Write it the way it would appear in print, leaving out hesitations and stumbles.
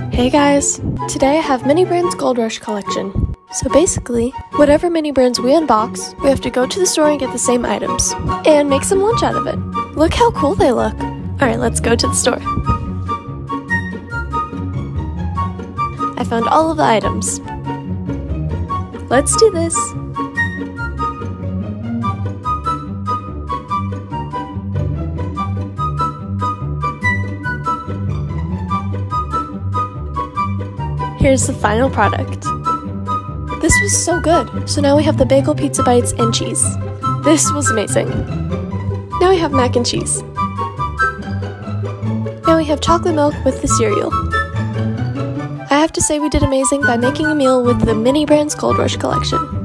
Hey guys! Today I have Mini Brands Gold Rush collection. So basically, whatever mini brands we unbox, we have to go to the store and get the same items, and make some lunch out of it. Look how cool they look! Alright, let's go to the store. I found all of the items. Let's do this! Here's the final product. This was so good. So now we have the bagel pizza bites and cheese. This was amazing. Now we have mac and cheese. Now we have chocolate milk with the cereal. I have to say we did amazing by making a meal with the Mini Brands Gold Rush collection.